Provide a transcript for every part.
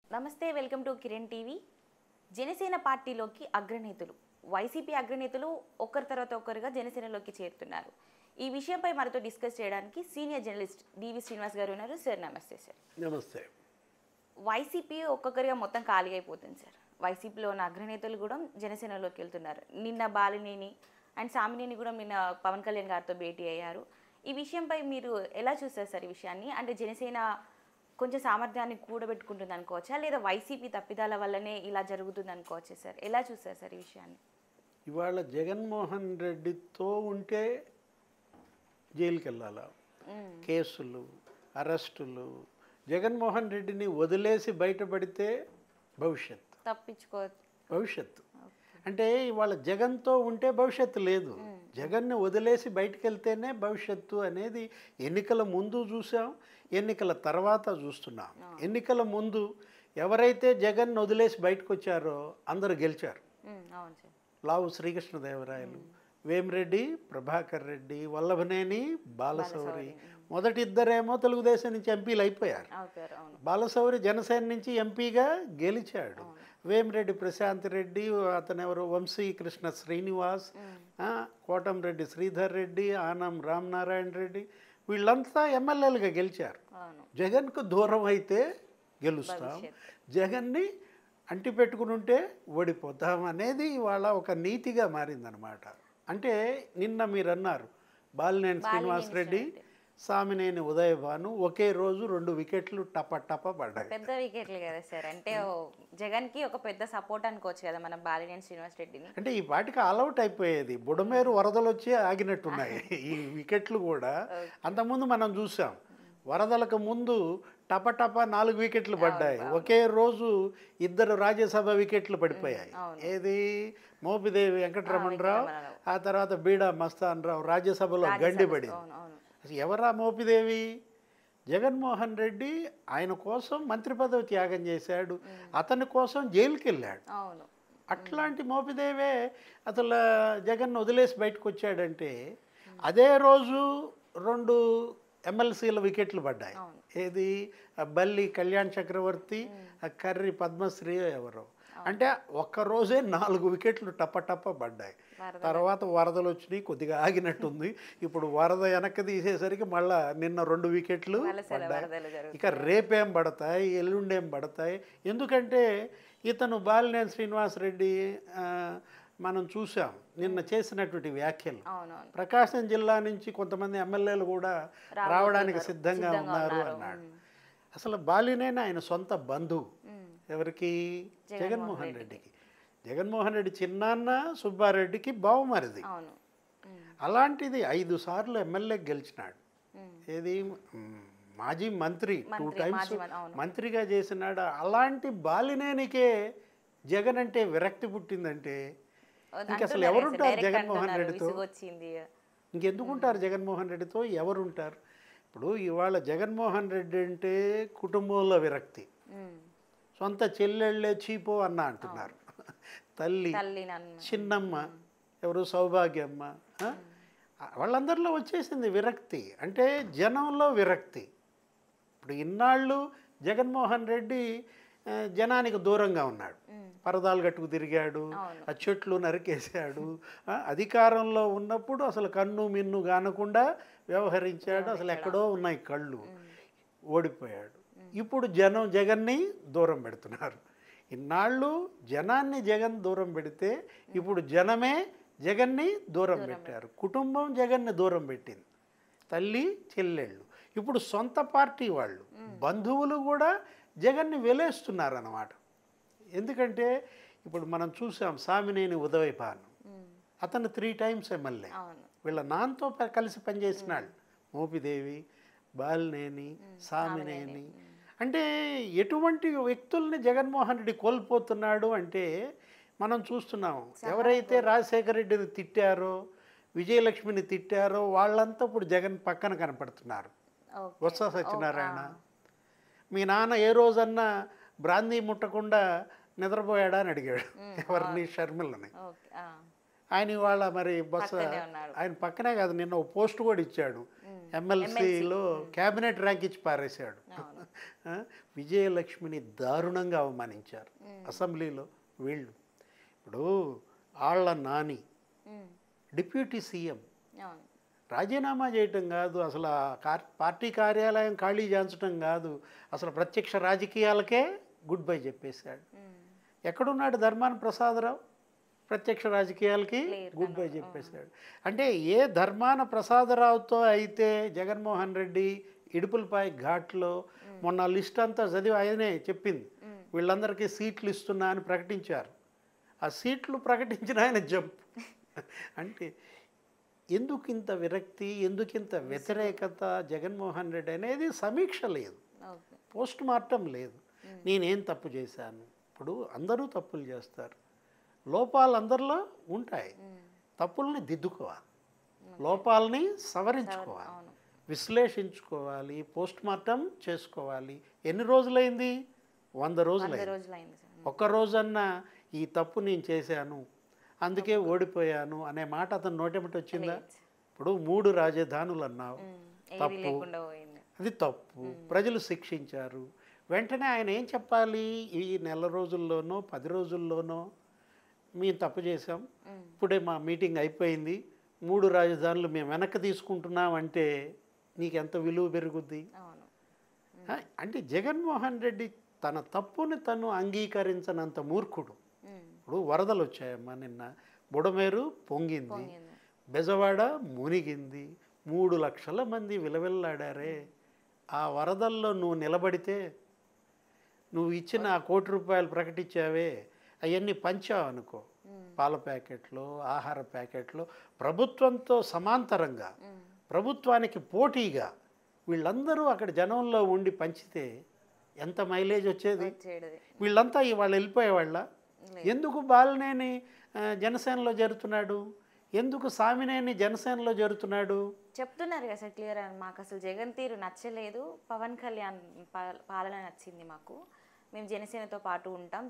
నమస్తే, welcome to Kiran TV. Janasena పార్టీలోకి అగ్రనేతలు, వైసీపీ అగ్రనేతలు ఒకరి తర్వాత ఒకరుగా జనసేనలోకి చేరుతున్నారు. ఈ విషయంపై మనతో డిస్కస్ చేయడానికి సీనియర్ జర్నలిస్ట్ డివి శ్రీనివాస్ గారు ఉన్నారు. సార్ నమస్తే. సార్ నమస్తే. వైసీపీ ఒక్కొక్కరిగా మొత్తం ఖాళీ అయిపోతుంది సార్. వైసీపీలో ఉన్న అగ్రనేతలు కూడా జనసేనలోకి వెళ్తున్నారు. నిన్న బాలినేని అండ్ సామినేని కూడా నిన్న పవన్ కళ్యాణ్ గారితో భేటీ అయ్యారు. ఈ విషయంపై మీరు ఎలా చూస్తారు సార్ ఈ విషయాన్ని? అంటే జనసేన కొంచెం సామర్థ్యాన్ని కూడబెట్టుకుంటుంది అనుకోవచ్చా, లేదా వైసీపీ తప్పిదాల వల్లనే ఇలా జరుగుతుంది అనుకోవచ్చా సార్? ఎలా చూస్తారు సార్ ఈ విషయాన్ని? ఇవాళ జగన్మోహన్ రెడ్డితో ఉంటే జైలుకి వెళ్ళాలా, కేసులు, అరెస్టులు. జగన్మోహన్ రెడ్డిని వదిలేసి బయటపడితే భవిష్యత్తు భవిష్యత్తు అంటే ఇవాళ జగన్తో ఉంటే భవిష్యత్తు లేదు. జగన్ని వదిలేసి బయటకు వెళ్తేనే భవిష్యత్తు అనేది ఎన్నికల ముందు చూసాం, ఎన్నికల తర్వాత చూస్తున్నాం. ఎన్నికల ముందు ఎవరైతే జగన్ వదిలేసి బయటకు వచ్చారో అందరూ గెలిచారు. లావు శ్రీకృష్ణదేవరాయలు, వేమిరెడ్డి ప్రభాకర్ రెడ్డి, వల్లభనేని బాలశౌరి, మొదటి ఇద్దరేమో తెలుగుదేశం నుంచి ఎంపీలు అయిపోయారు. బాలశౌరి జనసేన నుంచి ఎంపీగా గెలిచాడు. వేమిరెడ్డి ప్రశాంత్ రెడ్డి, అతను ఎవరు వంశీకృష్ణ శ్రీనివాస్, కోటంరెడ్డి శ్రీధర్ రెడ్డి, ఆనం రామనారాయణ రెడ్డి, వీళ్ళంతా ఎమ్మెల్యేలుగా గెలిచారు. జగన్కు దూరం అయితే గెలుస్తాం, జగన్ని అంటి పెట్టుకుని ఉంటే ఓడిపోతాం అనేది ఇవాళ ఒక నీతిగా మారిందనమాట. అంటే నిన్న మీరు అన్నారు బాలినేని శ్రీనివాసరెడ్డి, సామినేని ఉదయభాను ఒకే రోజు 2 వికెట్లు టప పడ్డాయి. పెద్ద వికెట్లు కదా సార్. అంటే జగన్ కి ఒక పెద్ద సపోర్ట్ అనుకోవచ్చు కదా మనం బాలినేని శ్రీనివాస్ రెడ్డిని. అంటే ఈ పాటికి ఆల్అౌట్ అయిపోయేది, బుడమేరు వరదలు వచ్చి ఆగినట్టున్నాయి ఈ వికెట్లు కూడా. అంతకుముందు మనం చూసాం, వరదలకు ముందు టప 4 వికెట్లు పడ్డాయి. ఒకే రోజు 2 రాజ్యసభ వికెట్లు పడిపోయాయి. ఏది మోపిదేవి వెంకటరమణరావు, ఆ తర్వాత బీడా మస్తాన్ రావు రాజ్యసభలో గండిపడింది. ఎవరా మోపిదేవి? జగన్మోహన్ రెడ్డి ఆయన కోసం మంత్రి పదవి త్యాగం చేశాడు, అతని కోసం జైలుకి వెళ్ళాడు. అట్లాంటి మోపిదేవే అసలు జగన్ వదిలేసి బయటకు వచ్చాడంటే అదే రోజు 2 ఎమ్మెల్సీల వికెట్లు పడ్డాయి. ఏది బల్లి కళ్యాణ్ చక్రవర్తి, కర్రి పద్మశ్రీ ఎవరో. అంటే ఒక్కరోజే 4 వికెట్లు టప పడ్డాయి. తర్వాత వరదలు వచ్చినాయి, కొద్దిగా ఆగినట్టుంది. ఇప్పుడు వరద వెనక్కి తీసేసరికి మళ్ళా నిన్న 2 వికెట్లు పడ్డాయి. ఇక రేపేం పడతాయి, ఎల్లుండేం పడతాయి. ఎందుకంటే ఇతను బాలినేని శ్రీనివాసరెడ్డి మనం చూసాం నిన్న చేసినటువంటి వ్యాఖ్యలు. ప్రకాశం జిల్లా నుంచి కొంతమంది ఎమ్మెల్యేలు కూడా రావడానికి సిద్ధంగా ఉన్నారు అన్నాడు. అసలు బాలినేని ఆయన సొంత బంధువు. ఎవరికి? జగన్మోహన్ రెడ్డికి. జగన్మోహన్ రెడ్డి చిన్నాన్న సుబ్బారెడ్డికి బావమరిది. అలాంటిది 5 సార్లు ఎమ్మెల్యే గెలిచినాడు. ఏది మాజీ మంత్రి 2 టైమ్స్ మంత్రిగా చేసినాడు. అలాంటి బాలినేనికే జగన్ అంటే విరక్తి పుట్టిందంటే ఇంక అసలు ఎవరుంటారు జగన్మోహన్ రెడ్డితో? ఇంకెందుకుంటారు జగన్మోహన్ రెడ్డితో? ఎవరుంటారు? ఇప్పుడు ఇవాళ జగన్మోహన్ రెడ్డి అంటే కుటుంబంలో విరక్తి. సొంత చెల్లెళ్ళే చీపో అన్న అంటున్నారు. తల్లి, చిన్నమ్మ, ఎవరు సౌభాగ్యమ్మ, వాళ్ళందరిలో వచ్చేసింది విరక్తి. అంటే జనంలో విరక్తి. ఇప్పుడు ఇన్నాళ్ళు జగన్మోహన్ రెడ్డి జనానికి దూరంగా ఉన్నాడు. పరదాలు కట్టుకు తిరిగాడు, ఆ చెట్లు నరికేశాడు. అధికారంలో ఉన్నప్పుడు అసలు కన్ను మిన్ను కానకుండా వ్యవహరించాడు. అసలు ఎక్కడో ఉన్నాయి కళ్ళు. ఓడిపోయాడు. ఇప్పుడు జగన్ని దూరం పెడుతున్నారు. ఇన్నాళ్ళు జనాన్ని జగన్ దూరం పెడితే ఇప్పుడు జనమే జగన్ని దూరం పెట్టారు. కుటుంబం జగన్ని దూరం పెట్టింది, తల్లి చెల్లెళ్ళు. ఇప్పుడు సొంత పార్టీ వాళ్ళు, బంధువులు కూడా జగన్ని వెలేస్తున్నారన్నమాట. ఎందుకంటే ఇప్పుడు మనం చూసాం సామినేని ఉదయభాను, అతను 3 టైమ్స్ ఎమ్మెల్యే. వీళ్ళ నాన్నతో కలిసి పనిచేసినాడు. మోపిదేవి, బాలినేని, సామినేని. అంటే ఎటువంటి వ్యక్తుల్ని జగన్మోహన్ రెడ్డి కోల్పోతున్నాడు అంటే మనం చూస్తున్నాం. ఎవరైతే రాజశేఖర రెడ్డిని తిట్టారో, విజయలక్ష్మిని తిట్టారో వాళ్ళంతా ఇప్పుడు జగన్ పక్కన కనపడుతున్నారు. బొత్స సత్యనారాయణ, మీ నాన్న ఏ రోజన్నా బ్రాందీ ముట్టకుండా నిద్రపోయాడా అని అడిగాడు ఎవరిని? షర్మిలని. ఆయన ఇవాళ మరి బొత్స ఆయన పక్కనే కాదు, నిన్న ఒక పోస్ట్ కూడా ఇచ్చాడు. ఎమ్మెల్సీలో క్యాబినెట్ ర్యాంక్ ఇచ్చి పారేశాడు. అవును. విజయలక్ష్మిని దారుణంగా అవమానించారు అసెంబ్లీలో వీళ్ళు. ఇప్పుడు ఆళ్ళ నాని డిప్యూటీ సీఎం అవును. రాజీనామా చేయటం కాదు, అసలు ఆ పార్టీ కార్యాలయం ఖాళీ చేయించడం కాదు, అసలు ప్రత్యక్ష రాజకీయాలకే గుడ్ బై చెప్పేశాడు. ఎక్కడున్నాడు ధర్మాన ప్రసాదరావు? ప్రత్యక్ష రాజకీయాలకి గుడ్ బై చెప్పేశాడు. అంటే ఏ ధర్మాన ప్రసాదరావుతో అయితే జగన్మోహన్ రెడ్డి ఇడుపులపాయ ఘాట్లో మొన్న లిస్ట్ అంతా చదివి ఆయనే చెప్పింది, వీళ్ళందరికీ సీట్లు ఇస్తున్నా అని ప్రకటించారు. ఆ సీట్లు ప్రకటించిన ఆయన జంప్. అంటే ఎందుకు ఇంత విరక్తి, ఎందుకు ఇంత వ్యతిరేకత జగన్మోహన్ రెడ్డి అనేది సమీక్ష లేదు, పోస్ట్ మార్టం లేదు. నేనేం తప్పు చేశాను? ఇప్పుడు అందరూ తప్పులు చేస్తారు, లోపాలు అందరిలో ఉంటాయి, తప్పుల్ని దిద్దుకోవాలి, లోపాలని సవరించుకోవాలి, విశ్లేషించుకోవాలి, పోస్ట్ మార్టం చేసుకోవాలి. ఎన్ని రోజులైంది? 100 రోజులైంది. ఒక్క రోజన్నా ఈ తప్పు నేను చేశాను అందుకే ఓడిపోయాను అనే మాట అతను నోటెమటి వచ్చిందా? ఇప్పుడు 3 రాజధానులు అన్నావు, తప్పు, అది తప్పు, ప్రజలు శిక్షించారు. వెంటనే ఆయన ఏం చెప్పాలి? ఈ నెల రోజుల్లోనో 10 రోజుల్లోనో మేము తప్పు చేసాం, ఇప్పుడే మా మీటింగ్ అయిపోయింది, 3 రాజధానులు మేము వెనక్కి తీసుకుంటున్నాం అంటే నీకు ఎంత విలువ పెరుగుద్ది? అంటే జగన్మోహన్ రెడ్డి తన తప్పుని తను అంగీకరించనంత మూర్ఖుడు. ఇప్పుడు వరదలు వచ్చాయమ్మా, నిన్న బుడమేరు పొంగింది, బెజవాడ మునిగింది, 3 లక్షల మంది విలవిల్లాడారే. ఆ వరదల్లో నువ్వు నిలబడితే, నువ్వు ఇచ్చిన ఆ ₹1 ప్రకటించావే అవన్నీ పంచావు అనుకో, పాల ప్యాకెట్లు, ఆహార ప్యాకెట్లు, ప్రభుత్వంతో సమాంతరంగా ప్రభుత్వానికి పోటీగా వీళ్ళందరూ అక్కడ జనంలో ఉండి పంచితే ఎంత మైలేజ్ వచ్చేది? వీళ్ళంతా ఇవాళ వెళ్ళిపోయేవాళ్ళ? ఎందుకు బాలినేని జనసేనలో చేరుతున్నాడు? ఎందుకు సామినేని జనసేనలో చేరుతున్నాడు? చెప్తున్నారు కదా సార్ క్లియర్. మాకు అసలు జగన్ తీరు నచ్చలేదు, పవన్ కళ్యాణ్ పాలన నచ్చింది మాకు, మేము జనసేనతో పాటు ఉంటాం,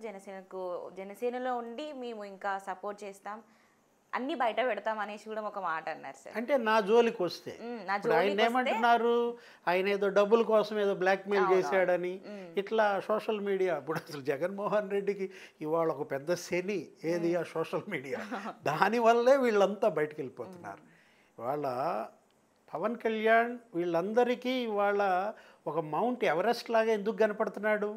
జనసేనలో ఉండి మేము ఇంకా సపోర్ట్ చేస్తాం, అన్ని బయట పెడతాం అనేసి కూడా ఒక మాట అన్నారు సార్. అంటే నా జోలికి వస్తే ఆయన ఏమంటున్నారు? ఆయన ఏదో డబ్బుల కోసం ఏదో బ్లాక్మెయిల్ చేశాడని ఇట్లా సోషల్ మీడియా. ఇప్పుడు అసలు జగన్మోహన్ రెడ్డికి ఇవాళ ఒక పెద్ద శని ఏది? ఆ సోషల్ మీడియా. దానివల్లే వీళ్ళంతా బయటకు వెళ్ళిపోతున్నారు. ఇవాళ పవన్ కళ్యాణ్ వీళ్ళందరికీ ఇవాళ ఒక మౌంట్ ఎవరెస్ట్ లాగా ఎందుకు కనపడుతున్నాడు?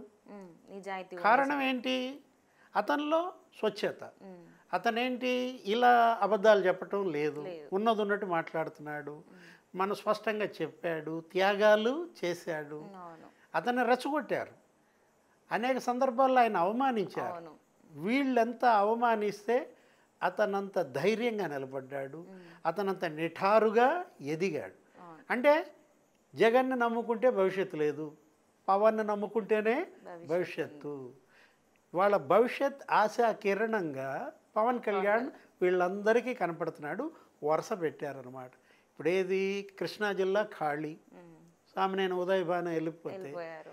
కారణం ఏంటి? అతనిలో స్వచ్ఛత. అతనేంటి ఇలా అబద్ధాలు చెప్పటం లేదు, ఉన్నది ఉన్నట్టు మాట్లాడుతున్నాడు, మనం స్పష్టంగా చెప్పాడు, త్యాగాలు చేశాడు. అతన్ని రెచ్చగొట్టారు, అనేక సందర్భాల్లో ఆయన అవమానించారు. వీళ్ళెంత అవమానిస్తే అతనంత ధైర్యంగా నిలబడ్డాడు, అతనంత నిఠారుగా ఎదిగాడు. అంటే జగన్ని నమ్ముకుంటే భవిష్యత్తు లేదు, పవన్ని నమ్ముకుంటేనే భవిష్యత్తు. వాళ్ళ భవిష్యత్ ఆశా కిరణంగా పవన్ కళ్యాణ్ వీళ్ళందరికీ కనపడుతున్నాడు. వరుస పెట్టారనమాట. ఇప్పుడు ఏది? కృష్ణా జిల్లా ఖాళీ, సామినేని ఉదయ్ భాను వెళ్ళిపోతే,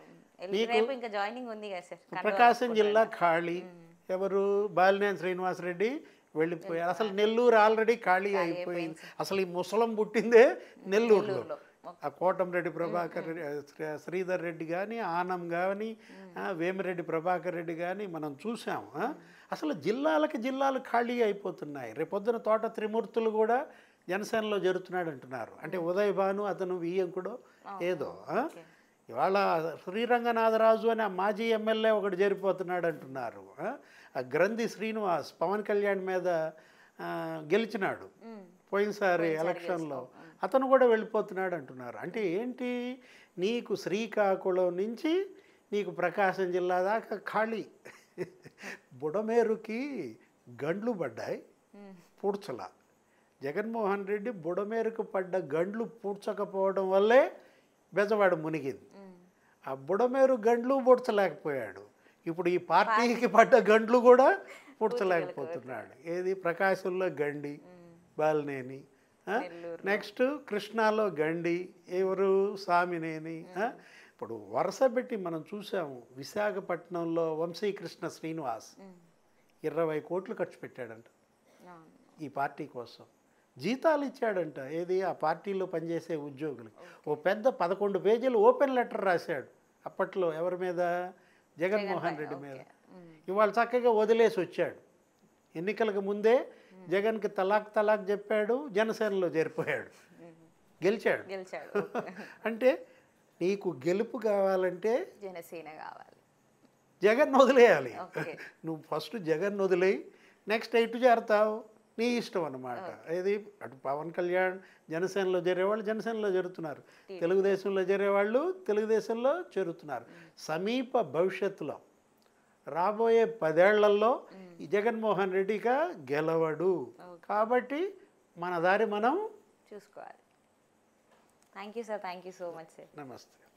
ప్రకాశం జిల్లా ఖాళీ, ఎవరు? బాలినేని శ్రీనివాసరెడ్డి వెళ్ళిపోయారు. అసలు నెల్లూరు ఆల్రెడీ ఖాళీ అయిపోయింది. అసలు ఈ ముసలం పుట్టిందే నెల్లూరులో. ఆ కోటంరెడ్డి ప్రభాకర్ రెడ్డి, శ్రీధర్ రెడ్డి కానీ, ఆనం కానీ, వేమిరెడ్డి ప్రభాకర్ రెడ్డి కానీ మనం చూసాం. అసలు జిల్లాలు ఖాళీ అయిపోతున్నాయి. రేపొద్దున తోట త్రిమూర్తులు కూడా జనసేనలో జరుగుతున్నాడు అంటున్నారు. అంటే ఉదయ్ భాను అతను వియ్యంకుడో ఏదో. ఇవాళ శ్రీరంగనాథరాజు అని ఆ మాజీ ఎమ్మెల్యే ఒకటి జరిపోతున్నాడు అంటున్నారు. ఆ గ్రంథి శ్రీనివాస్ పవన్ కళ్యాణ్ మీద గెలిచినాడు పోయినసారి ఎలక్షన్లో, అతను కూడా వెళ్ళిపోతున్నాడు అంటున్నారు. అంటే ఏంటి? నీకు శ్రీకాకుళం నుంచి నీకు ప్రకాశం జిల్లా దాకా ఖాళీ. బుడమేరుకి గండ్లు పడ్డాయి, పూడ్చల. జగన్మోహన్ రెడ్డి బుడమేరుకు పడ్డ గండ్లు పూడ్చకపోవడం వల్లే బెజవాడ మునిగింది. ఆ బుడమేరు గండ్లు పూడ్చలేకపోయాడు. ఇప్పుడు ఈ పార్టీకి పడ్డ గండ్లు కూడా పూడ్చలేకపోతున్నాడు. ఏది? ప్రకాశంలో గండి బాలినేని, నెక్స్ట్ కృష్ణాలో గండి, ఎవరు? సామినేని. ఇప్పుడు వరుస పెట్టి మనం చూసాము. విశాఖపట్నంలో వంశీకృష్ణ శ్రీనివాస్ 20 కోట్లు ఖర్చు పెట్టాడంట ఈ పార్టీ కోసం. జీతాలు ఇచ్చాడంట. ఏది ఆ పార్టీలో పనిచేసే ఉద్యోగులు. ఓ పెద్ద 11 పేజీలు ఓపెన్ లెటర్ రాశాడు అప్పట్లో. ఎవరి మీద? జగన్మోహన్ రెడ్డి మీద. ఇవాళ చక్కగా వదిలేసి వచ్చాడు. ఎన్నికలకు ముందే జగన్కి తలాక్ చెప్పాడు, జనసేనలో చేరిపోయాడు, గెలిచాడు. అంటే నీకు గెలుపు కావాలంటే జనసేన కావాలి, జగన్ వదిలేయాలి. నువ్వు ఫస్ట్ జగన్ వదిలేయి, నెక్స్ట్ ఎటు చేరతావు నీ ఇష్టం అన్నమాట. ఏది అటు పవన్ కళ్యాణ్ జనసేనలో చేరేవాళ్ళు జనసేనలో చేరుతున్నారు, తెలుగుదేశంలో చేరేవాళ్ళు తెలుగుదేశంలో చేరుతున్నారు. సమీప భవిష్యత్తులో రాబోయే 10 ఏళ్లలో ఈ జగన్మోహన్ రెడ్డిగా గెలవడు. కాబట్టి మన దారి మనం చూసుకోవాలి. Thank you sir, thank you so much sir. నమస్తే.